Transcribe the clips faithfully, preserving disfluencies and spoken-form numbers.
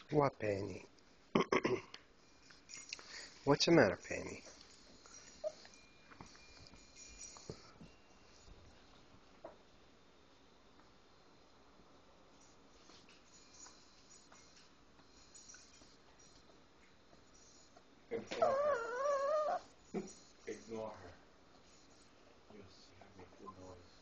What, Penny? What's the matter, Penny? Ignore her. Ignore her. You'll see her make the noise.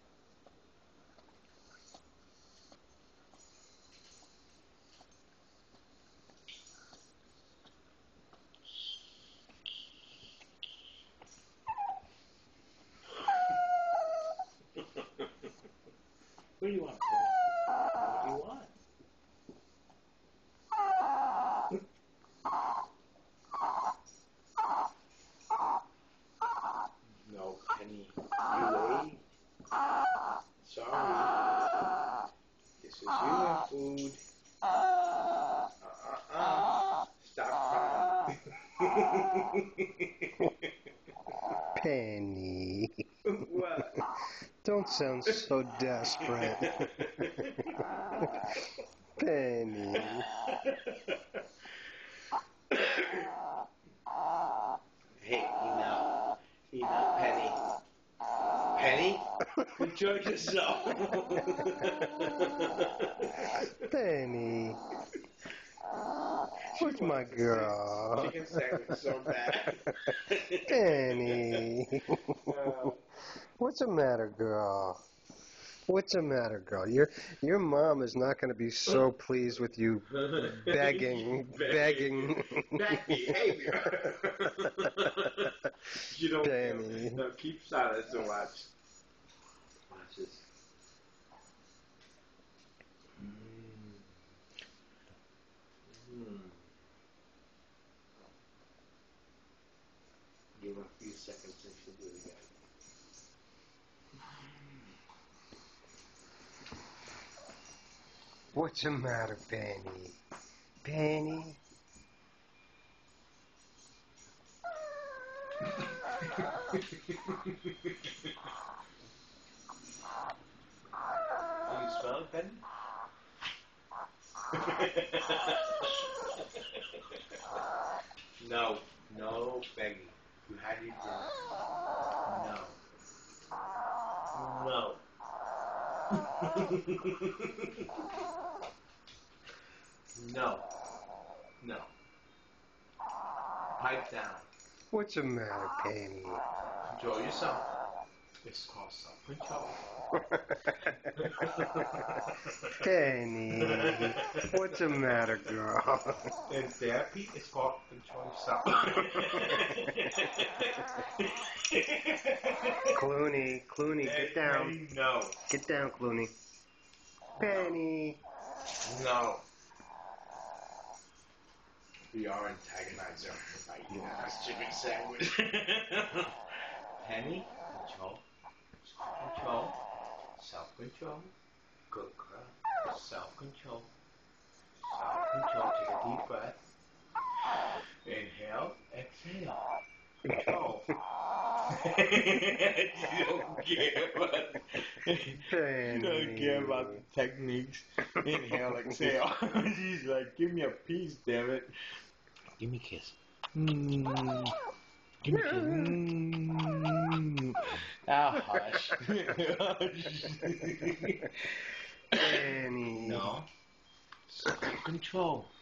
What do you want, Penny? What do you want? No, Penny. You late. Sorry. This is human food. Uh-uh-uh. Stop crying. Penny. What? Don't sound so desperate. Penny. Hey, enough. Enough, Penny. Penny? Enjoy yourself. Penny. Where's my girl? Chicken sandwich so bad. Penny. No. What's the matter, girl? What's the matter, girl? Your your mom is not going to be so pleased with you begging, begging. Bad behavior. You don't Penny. No, keep silence and watch. Watch this. Mm. Mm. Give her a few seconds and she'll do it again. What's the matter, Penny? Penny? Do you smell it, Penny? No, no begging. You had your dinner. No. No. No. No. Pipe down. What's the matter, Penny? Control yourself. It's called self-control. Penny. What's the matter, girl? In therapy, it's called control yourself. Clooney, Clooney, get down. Penny, no. Get down, Clooney. Penny. No. We are antagonize her by eating a chicken sandwich. Penny, control. Control. Self-control. Good girl. Self-control. Self-control. Take a deep breath. Inhale. Exhale. Control. You don't care about Penny. You don't care about the techniques. Inhale, exhale. She's like, give me a piece, damn it. Give me a kiss. Mm. Give me a kiss. Mm. Ah, hush. Penny. No. Self-control.